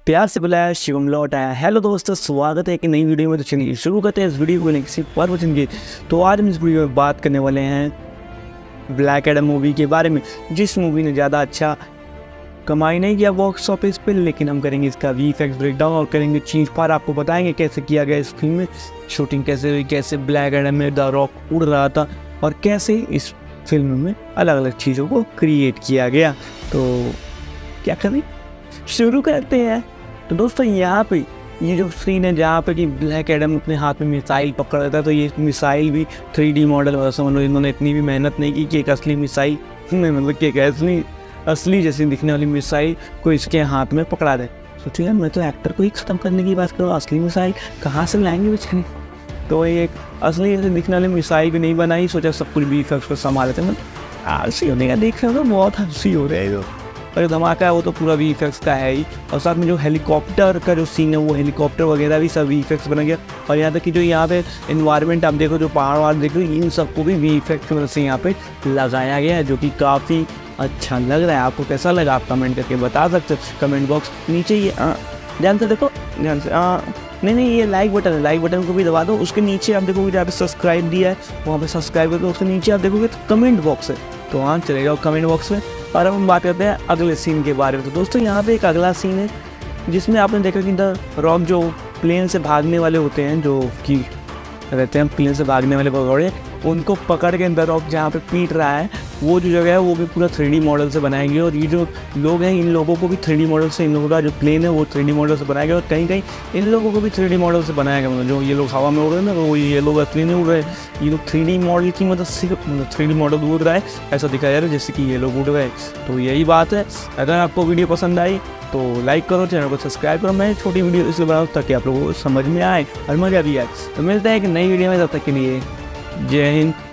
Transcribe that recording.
प्यार से बुलाया शिवम लौट आया। हेलो दोस्तों, स्वागत है एक नई वीडियो में। तो चलिए शुरू करते हैं इस वीडियो को किसी पर्व की। तो आज हम इस वीडियो में बात करने वाले हैं ब्लैक एडम मूवी के बारे में, जिस मूवी ने ज़्यादा अच्छा कमाई नहीं किया बॉक्स ऑफिस पे, लेकिन हम करेंगे इसका वीएफएक्स ब्रेकडाउन और करेंगे चीज़ पर आपको बताएंगे कैसे किया गया इस फिल्म में, शूटिंग कैसे हुई, कैसे ब्लैक एडम में द रॉक उड़ रहा था और कैसे इस फिल्म में अलग अलग चीज़ों को क्रिएट किया गया। तो क्या करें, शुरू करते हैं। तो दोस्तों यहाँ पे ये जो सीन है जहाँ पे कि ब्लैक एडम अपने हाथ में मिसाइल पकड़ रहा था, तो ये मिसाइल भी 3D मॉडल वाला समझ लो। इन्होंने इतनी भी मेहनत नहीं की कि एक असली मिसाइल में मतलब कि एक असली जैसी दिखने वाली मिसाइल को इसके हाथ में पकड़ा दे। सोचो यार, मैं तो एक्टर को ही ख़त्म करने की बात करूँ, असली मिसाइल कहाँ से लाएंगे बेचारे। तो ये एक असली जैसे दिखने वाली मिसाइल भी नहीं बनाई, सोचा सब कुछ वीएफएक्स को संभाले थे। मतलब हंसी होने का देख रहे हो, बहुत हंसी हो रहा है। जो और धमाका है वो तो पूरा वीएफएक्स का है ही, और साथ में जो हेलीकॉप्टर का जो सीन है वो हेलीकॉप्टर वगैरह भी सब वीएफएक्स बना गया। और यहाँ तक कि जो यहाँ पे एनवायरनमेंट आप देखो, जो पहाड़ वहाड़ देखो, इन सबको भी वीएफएक्स की मदद से यहाँ पे लगाया गया है, जो कि काफ़ी अच्छा लग रहा है। आपको कैसा लगा आप कमेंट करके बता सकते हो कमेंट बॉक्स नीचे। ये ध्यान से देखो, ध्यान से नहीं ये लाइक बटन है, लाइक बटन को भी दबा दो। उसके नीचे आप देखोगे जहाँ पे सब्सक्राइब दिया है वहाँ पे सब्सक्राइब कर दो। उसके नीचे आप देखोगे तो कमेंट बॉक्स है, तो हाँ चले जाओ कमेंट बॉक्स में। और अब हम बात करते हैं अगले सीन के बारे में। तो दोस्तों यहाँ पे एक अगला सीन है जिसमें आपने देखा कि द रॉक जो प्लेन से भागने वाले होते हैं, जो कि रहते हैं प्लेन से भागने वाले भगौड़े, उनको पकड़ के द रॉक जहाँ पे पीट रहा है, वो जो जगह है वो भी पूरा 3D मॉडल से बनाएंगे। और ये जो लोग हैं इन लोगों को भी 3D मॉडल से, इन लोगों का जो प्लेन है वो 3D मॉडल से बनाया गया। और कहीं कहीं इन लोगों को भी 3D मॉडल से बनाया गया। मतलब जो ये लोग हवा में उड़ रहे हैं ना, वो ये लोग असली नहीं उड़ रहे, ये लोग 3D मॉडल की मदद से 3D मॉडल उड़ रहा है, ऐसा दिखाया जा रहा है जैसे कि ये लोग उड़ रहे हैं। तो यही बात है। अगर आपको वीडियो पसंद आई तो लाइक करो, चैनल को सब्सक्राइब करो। मैं छोटी वीडियो इसलिए बनाऊँ ताकि आप लोगों को समझ में आए और मज़ा भी आए। तो मिलता है एक नई वीडियो में, तब तक के लिए जय हिंद।